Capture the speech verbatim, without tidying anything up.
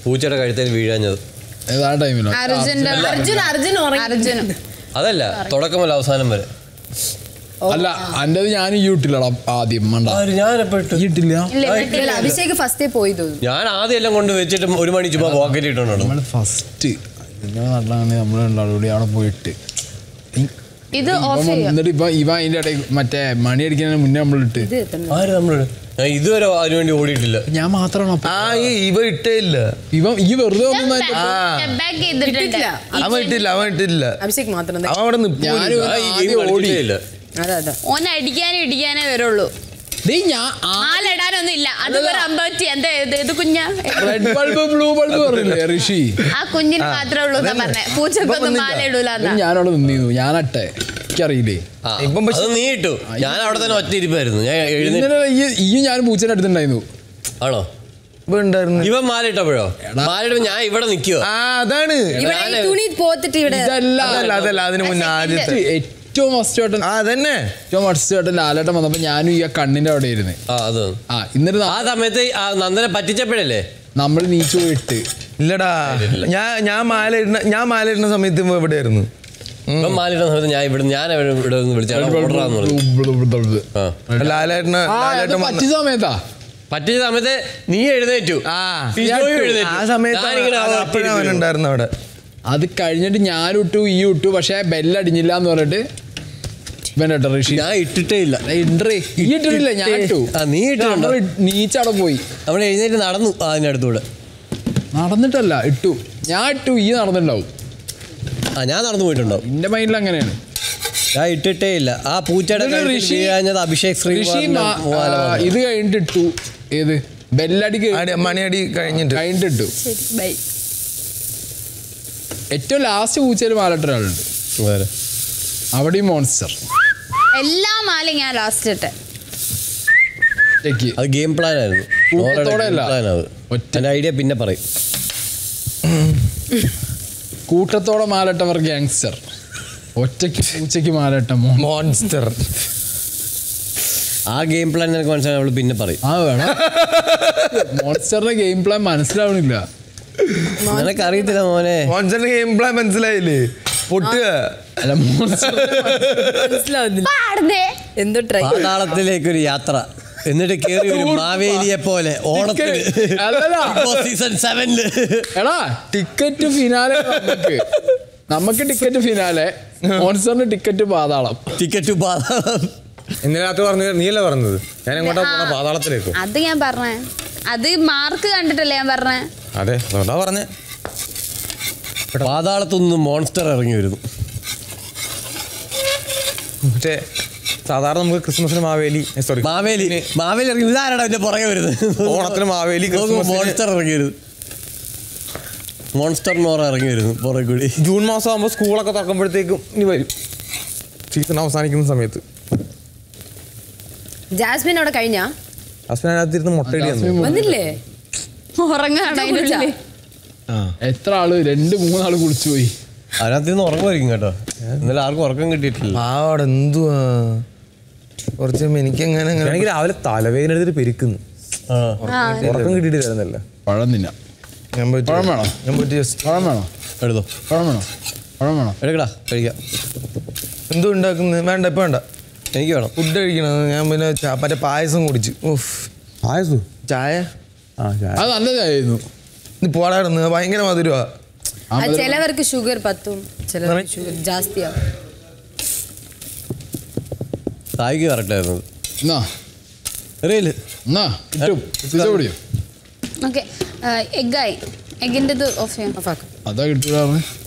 പൂച്ചയുടെ കഴുത്തിൽ വീഴാഞ്ഞത് അതല്ല തുടക്കം മുതൽ അവസാനം വരെ. അല്ല അൻ്റെത് ഞാൻ ഇട്ടില്ലടാ ആദ്യം അഭിഷേക് ഫസ്റ്റേ പോയി തോന്നുന്നു. ഞാൻ ആദ്യം എല്ലാം കൊണ്ട് വെച്ചിട്ട് ഒരു മണി ചുമ്മാ പോക്കറ്റ് ഇട്ടോണ്ടാണ് ഫസ്റ്റ് നല്ലതാണ് നമ്മൾ രണ്ടാളുകൂടി അവിടെ പോയിട്ട്. എന്നിട്ട് ഇപ്പൊ ഇവ അതിന്റെ ഇടയിൽ മറ്റേ മണി അടിക്കുന്നതിന് മുന്നേ നമ്മളിട്ട് ആര് നമ്മള് ഞാൻ ഇതുവരെ അതിനു വേണ്ടി ഓടിയിട്ടില്ല. ഞാൻ മാത്രമാണ് ഇവ ഇട്ടേ ഇല്ല. ഇവ ഈ വെറുതെ അവൻ ഇട്ടില്ല അവൻ ഇട്ടില്ല അഭിഷേക് മാത്രം അവൻ അവിടെ ഓടിയില്ല. ഓനെ അടിക്കാനും ഇടിക്കാനേ വരുള്ളൂ. ഋഷി ആ കുഞ്ഞിന് മാത്രമേ ഉള്ളൂ പറഞ്ഞേ. പൂച്ചക്കൊന്നും മാല ഇടൂല. ഞാനവിടെ നിന്നിരുന്നു. ഞാനട്ടെ എനിക്കറിയില്ലേ നീ ഇട്ടു. ഞാൻ അവിടെ തന്നെ ഒറ്റ ഇരിപ്പായിരുന്നു. ഞാൻ ഈ ഞാൻ പൂച്ചേനെ അടുത്തുണ്ടായിരുന്നു. ആണോ ഇവൻ മാല ഇട്ടപ്പോഴോ? മാല ഇട്ടപ്പോ ഞാൻ ഇവിടെ നിൽക്കുവോ? അതാണ് അതല്ല അതിന് മുന്നേ ആദ്യത്തെ ഏറ്റവും ഫസ്റ്റ് വട്ടം അതന്നെ ഏറ്റവും ഫസ്റ്റ് വട്ടം ലാലേട്ടൻ വന്നപ്പോ ഞാനും ഈ കണ്ണിന്റെ അവിടെ ഇരുന്ന് ആ എന്നിട്ട് ആ സമയത്ത് നന്ദനെ പറ്റിച്ചപ്പോഴല്ലേ നമ്മൾ നീച്ചു പോയിട്ട്. ഇല്ലടാ ഞാൻ ഞാൻ മാല ഇടുന്ന ഞാൻ മാല ഇടുന്ന സമയത്ത് ഇവിടെ ആയിരുന്നു. മാല ഇടുന്ന സമയത്ത് ഞാൻ ഇവിടെ ഞാൻ ഇവിടെ വിളിച്ചാൽ ലാലേട്ടന് പറ്റിയ സമയത്താ പറ്റിയ സമയത്ത് നീ എഴുന്നേറ്റു. ആ സമയത്ത് അവനുണ്ടായിരുന്നു അവിടെ. അത് കഴിഞ്ഞിട്ട് ഞാൻ ഇട്ടു ഈ ഇട്ടു പക്ഷെ ബെല്ലടിഞ്ഞില്ല എന്ന് പറഞ്ഞിട്ട് ഋഷി ഞാൻ ഇട്ടിട്ടേ ഇല്ല. ഈ ഇട്ടിട്ടില്ല ഞാൻ ഇട്ടു. നീ ഇട്ടുണ്ടോ? നീച്ചവിടെ പോയി നമ്മൾ എഴുന്നേറ്റ് നടന്നു. അതിനടുത്തൂടെ നടന്നിട്ടല്ല ഇട്ടു. ഞാൻ ഇട്ടു ഈ നടന്നിട്ടുണ്ടാവും. ആ ഞാൻ നടന്നു പോയിട്ടുണ്ടോ? എന്റെ മൈൻഡിൽ അങ്ങനെയാണ്. ഞാൻ ഇട്ടിട്ടേ ഇല്ല. ആ പൂച്ചയുടെ അഭിഷേക് ശ്രീ ഇത് കഴിഞ്ഞിട്ട് ഇട്ടു. ഏത് ബെല്ലടി മണിയടി കഴിഞ്ഞിട്ട് കഴിഞ്ഞിട്ട് ഇട്ടു. ഏറ്റവും ലാസ്റ്റ് പൂച്ചയിൽ മാലിട്ട ഒരാളുണ്ട് അവിടെ മോൺസ്റ്റർ. എല്ലാ മാലയും ഞാൻ ലാസ്റ്റ് ഇട്ടെ. അത് ഗെയിം പ്ലാൻ ആയിരുന്നു. ഐഡിയ പിന്നെ പറയും. കൂട്ടത്തോടെ മാലിട്ടവർ ഗാങ്സ്റ്റർ. ഒറ്റയ്ക്ക് പൂച്ചയ്ക്ക് മാലിട്ട മോൺസ്റ്റർ. ആ ഗെയിം പ്ലാൻ എനിക്ക് മനസ്സിലായി. അവള് പിന്നെ പറയും. ആ വേണം മോൺസ്റ്ററിന്റെ ഗെയിം പ്ലാൻ മനസ്സിലാവണില്ല. നിനക്ക് അറിയത്തില്ല മോനെ. മോൺസ്റ്ററിന്റെ ഗെയിം പ്ലാൻ മനസ്സിലായില്ലേ? പൊട്ടുക പാതാളത്തിലേക്കൊരു യാത്ര എന്നിട്ട് കേറി ഒരു മാവേലിയെ പോലെ ഓണത്തിന് സീസൺ സെവനില്. എടാ ടിക്കറ്റ് ഫിനാലെ നമുക്ക് നമുക്ക് ടിക്കറ്റ് ഫിനാലെ മോൺസ്റ്ററിന് ടിക്കറ്റ് പാതാളം. ടിക്കറ്റ് പാതാളം ഇന്നലെ രാത്രി പറഞ്ഞത് നീയല്ലേ പറഞ്ഞത്? ഞാൻ എങ്ങോട്ടാ പോണ? പാതാളത്തിലേക്കോ? അത് ഞാൻ പറഞ്ഞേ. അത് മാർക്ക് കണ്ടിട്ടല്ലേ ഞാൻ പറഞ്ഞേ. അതെ അതാ പറഞ്ഞേ. പാതാളത്തുനിന്ന് മോൺസ്റ്റർ ഇറങ്ങി വരുന്നു. മറ്റേ സാധാരണ നമുക്ക് ക്രിസ്മസിന് മാവേലി സോറി മാവേലി മാവേലി ഇറങ്ങി. ഇതാരാടാ എന്റെ പുറകെ വരുന്നത്? ഓണത്തിന് മാവേലി മോൺസ്റ്റർ ഇറങ്ങി വരുന്നു. മോൺസ്റ്റർ നോറ ഇറങ്ങി വരുന്നു പുറകെ കൂടി. ജൂൺ മാസം ആകുമ്പോൾ സ്കൂളൊക്കെ തുറക്കുമ്പോഴത്തേക്കും ഇനി വരും. സീസൺ അവസാനിക്കുന്ന സമയത്ത്. ജാസ്മിൻ അവിടെ കഴിഞ്ഞാ? ജാസ്മിൻ അതിനകത്തിരുന്ന് മുട്ടയിടി വന്നില്ലേ? എത്ര ആള് രണ്ട് മൂന്നാള് കുളിച്ചു പോയി. അതിനകത്തിരുന്ന് ഉറക്കമായിരിക്കും കേട്ടോ. ഇന്നലെ ആർക്കും ഉറക്കം കിട്ടിയിട്ടില്ല. അവിടെ എന്തുവാ കുറച്ച് എനിക്കങ്ങനെ എനിക്ക് രാവിലെ തലവേദന എടുത്തിട്ട് പെരുക്കുന്നു. ഉറക്കം കിട്ടിയിട്ടില്ലായിരുന്നല്ലോ. പഴം തിന്നാം. ഞാൻ പോയിട്ട് പഴം വേണോ? ഞാൻ പോയിട്ട് ജസ്റ്റ് പഴം വേണോ? എടുത്തോ. പഴം വേണോ? പഴം വേണോ? എടുക്കടാ കഴിക്കാം. എന്തോ ഉണ്ടാക്കുന്നത്? വേണ്ട ഇപ്പം വേണ്ട. എനിക്ക് വേണം ഫുഡ് കഴിക്കണം. ഞാൻ പിന്നെ മറ്റേ പായസം കുടിച്ചു. ഓഫ് പായസം ചായ ആ ചായ അത് നല്ല ചായയായിരുന്നു. ഇത് പോടായിരുന്നു. ഭയങ്കര മധുരമാ. ചിലവർക്ക് ഷുഗർ പത്തും ചിലവർക്ക് ഷുഗർ ജാസ്തിയാവും. തായിക്ക് കറക്റ്റായിരുന്നു. എന്നാ അറിയില്ല എന്നാ കിട്ടും. ഓക്കെ എഗ്ഗായി. എഗ്ഗിൻ്റെ ഓഫ് ചെയ്യാം. അതാ കിട്ടുക.